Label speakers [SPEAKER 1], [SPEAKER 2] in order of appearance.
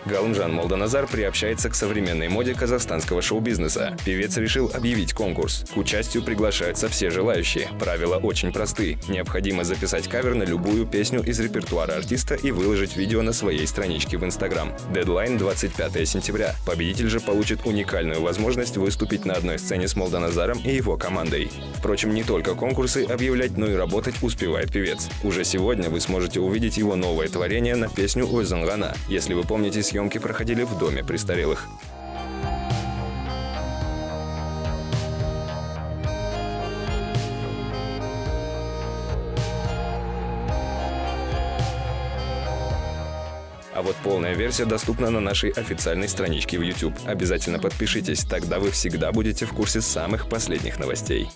[SPEAKER 1] Галымжан Молданазар приобщается к современной моде казахстанского шоу-бизнеса. Певец решил объявить конкурс. К участию приглашаются все желающие. Правила очень просты. Необходимо записать кавер на любую песню из репертуара артиста и выложить видео на своей страничке в Instagram. Дедлайн 25 сентября. Победитель же получит уникальную возможность выступить на одной сцене с Молданазаром и его командой. Впрочем, не только конкурсы объявлять, но и работать успевает певец. Уже сегодня вы сможете увидеть его новое творение на песню «Ойзангана». Если вы помните, съемки проходили в доме престарелых. А вот полная версия доступна на нашей официальной страничке в YouTube. Обязательно подпишитесь, тогда вы всегда будете в курсе самых последних новостей.